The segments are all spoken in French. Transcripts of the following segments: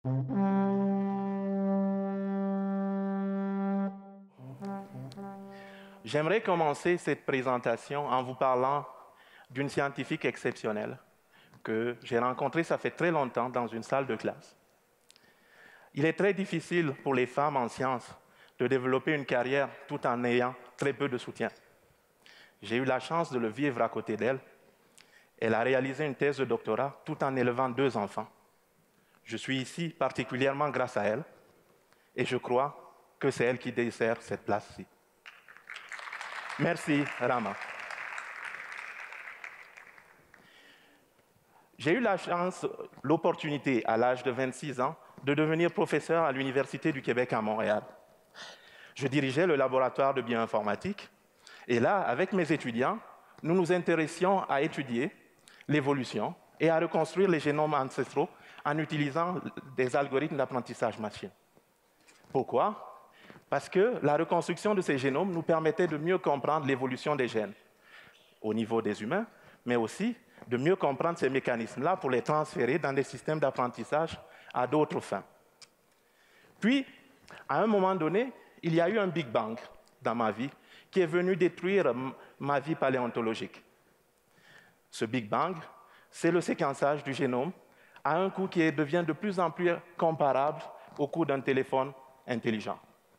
J'aimerais commencer cette présentation en vous parlant d'une scientifique exceptionnelle que j'ai rencontrée ça fait très longtemps dans une salle de classe. Il est très difficile pour les femmes en sciences de développer une carrière tout en ayant très peu de soutien. J'ai eu la chance de le vivre à côté d'elle. Elle a réalisé une thèse de doctorat tout en élevant 2 enfants. Je suis ici particulièrement grâce à elle et je crois que c'est elle qui dessert cette place-ci. Merci, Rama. J'ai eu la chance, l'opportunité, à l'âge de 26 ans, de devenir professeur à l'Université du Québec à Montréal. Je dirigeais le laboratoire de bioinformatique et là, avec mes étudiants, nous nous intéressions à étudier l'évolution et à reconstruire les génomes ancestraux en utilisant des algorithmes d'apprentissage machine. Pourquoi? Parce que la reconstruction de ces génomes nous permettait de mieux comprendre l'évolution des gènes au niveau des humains, mais aussi de mieux comprendre ces mécanismes-là pour les transférer dans des systèmes d'apprentissage à d'autres fins. Puis, à un moment donné, il y a eu un Big Bang dans ma vie qui est venu détruire ma vie paléontologique. Ce Big Bang, c'est le séquençage du génome à un coût qui devient de plus en plus comparable au coût d'un téléphone intelligent.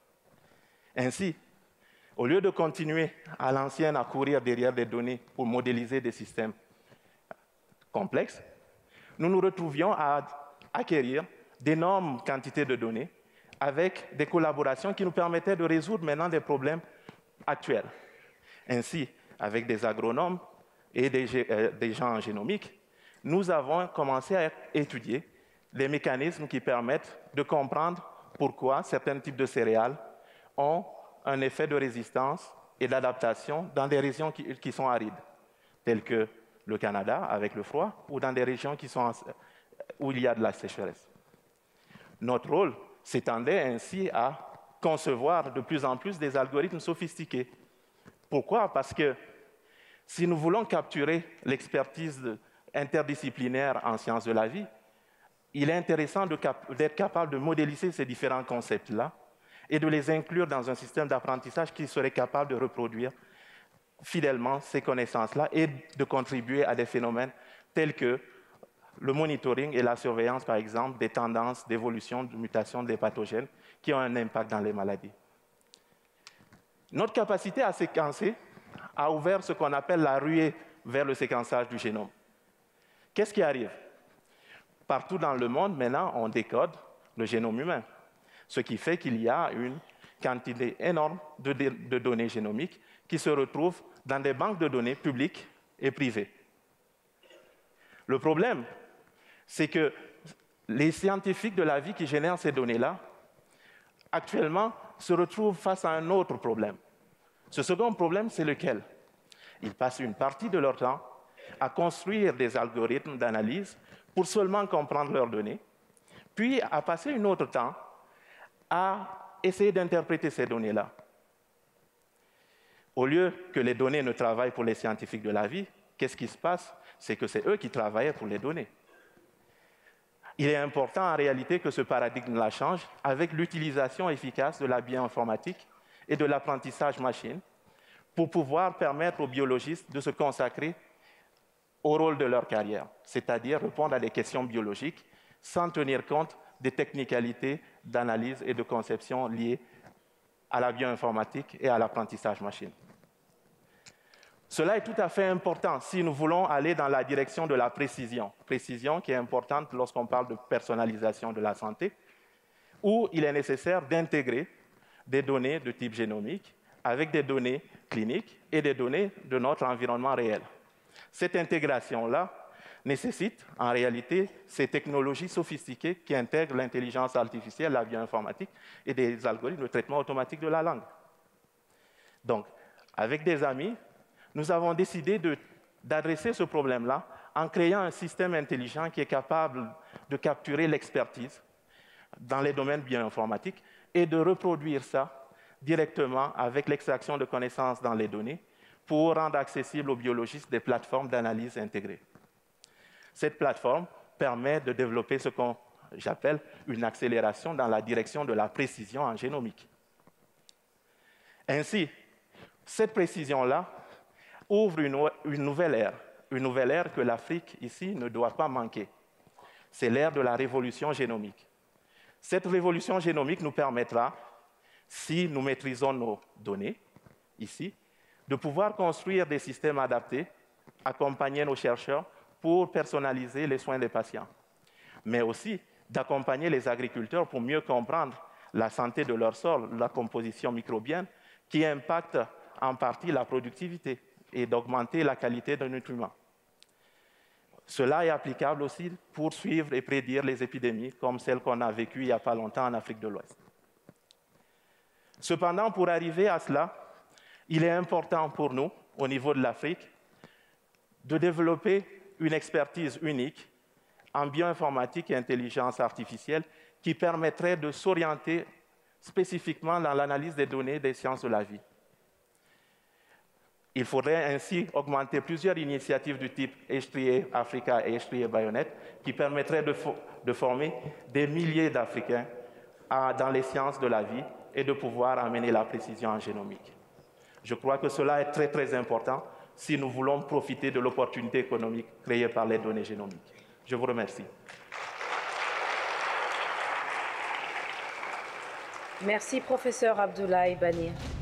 Ainsi, au lieu de continuer à l'ancienne à courir derrière des données pour modéliser des systèmes complexes, nous nous retrouvions à acquérir d'énormes quantités de données avec des collaborations qui nous permettaient de résoudre maintenant des problèmes actuels. Ainsi, avec des agronomes et des gens en génomique, nous avons commencé à étudier les mécanismes qui permettent de comprendre pourquoi certains types de céréales ont un effet de résistance et d'adaptation dans des régions qui sont arides, telles que le Canada avec le froid, ou dans des régions où il y a de la sécheresse. Notre rôle s'étendait ainsi à concevoir de plus en plus des algorithmes sophistiqués. Pourquoi? Parce que si nous voulons capturer l'expertise interdisciplinaire en sciences de la vie, il est intéressant d'être capable de modéliser ces différents concepts-là et de les inclure dans un système d'apprentissage qui serait capable de reproduire fidèlement ces connaissances-là et de contribuer à des phénomènes tels que le monitoring et la surveillance, par exemple, des tendances d'évolution, de mutation des pathogènes qui ont un impact dans les maladies. Notre capacité à séquencer a ouvert ce qu'on appelle la ruée vers le séquençage du génome. Qu'est-ce qui arrive? Partout dans le monde, maintenant, on décode le génome humain, ce qui fait qu'il y a une quantité énorme de données génomiques qui se retrouvent dans des banques de données publiques et privées. Le problème, c'est que les scientifiques de la vie qui génèrent ces données-là, actuellement, se retrouvent face à un autre problème. Ce second problème, c'est lequel? Ils passent une partie de leur temps à construire des algorithmes d'analyse pour seulement comprendre leurs données, puis à passer un autre temps à essayer d'interpréter ces données-là. Au lieu que les données ne travaillent pour les scientifiques de la vie, qu'est-ce qui se passe? C'est que c'est eux qui travaillaient pour les données. Il est important en réalité que ce paradigme-là change avec l'utilisation efficace de la bioinformatique et de l'apprentissage machine pour pouvoir permettre aux biologistes de se consacrer au rôle de leur carrière, c'est-à-dire répondre à des questions biologiques sans tenir compte des technicalités d'analyse et de conception liées à la bioinformatique et à l'apprentissage machine. Cela est tout à fait important si nous voulons aller dans la direction de la précision qui est importante lorsqu'on parle de personnalisation de la santé, où il est nécessaire d'intégrer des données de type génomique avec des données cliniques et des données de notre environnement réel. Cette intégration-là nécessite en réalité ces technologies sophistiquées qui intègrent l'intelligence artificielle, la bioinformatique et des algorithmes de traitement automatique de la langue. Donc, avec des amis, nous avons décidé d'adresser ce problème-là en créant un système intelligent qui est capable de capturer l'expertise dans les domaines bioinformatiques et de reproduire ça directement avec l'extraction de connaissances dans les données pour rendre accessible aux biologistes des plateformes d'analyse intégrées. Cette plateforme permet de développer ce qu'on j'appelle une accélération dans la direction de la précision en génomique. Ainsi, cette précision-là ouvre une nouvelle ère que l'Afrique, ici, ne doit pas manquer. C'est l'ère de la révolution génomique. Cette révolution génomique nous permettra, si nous maîtrisons nos données, ici, de pouvoir construire des systèmes adaptés, accompagner nos chercheurs pour personnaliser les soins des patients, mais aussi d'accompagner les agriculteurs pour mieux comprendre la santé de leur sol, la composition microbienne, qui impacte en partie la productivité et d'augmenter la qualité des nutriments. Cela est applicable aussi pour suivre et prédire les épidémies, comme celle qu'on a vécue il n'y a pas longtemps en Afrique de l'Ouest. Cependant, pour arriver à cela, il est important pour nous, au niveau de l'Afrique, de développer une expertise unique en bioinformatique et intelligence artificielle qui permettrait de s'orienter spécifiquement dans l'analyse des données des sciences de la vie. Il faudrait ainsi augmenter plusieurs initiatives du type H3A Africa et H3A Bionet qui permettraient de former des milliers d'Africains dans les sciences de la vie et de pouvoir amener la précision en génomique. Je crois que cela est très, très important si nous voulons profiter de l'opportunité économique créée par les données génomiques. Je vous remercie. Merci, professeur Abdoulaye Banir.